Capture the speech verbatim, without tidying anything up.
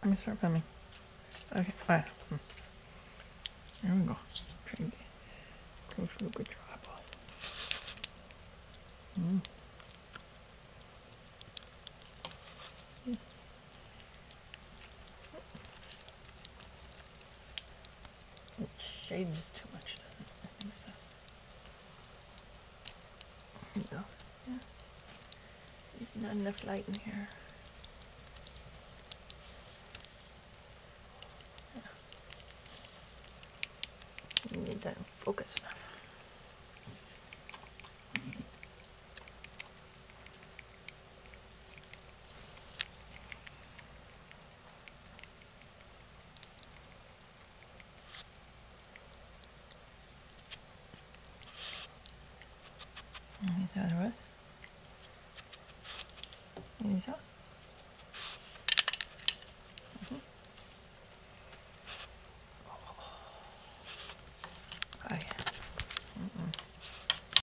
Let me start filming. Okay, alright. There we go. Trying to go through a good job. Mm. Yeah. It shades too much, doesn't it? I think so. No. Yeah. There's not enough light in here. You need that focus enough. Is that the rest? Is that? Mm-hmm. Oh.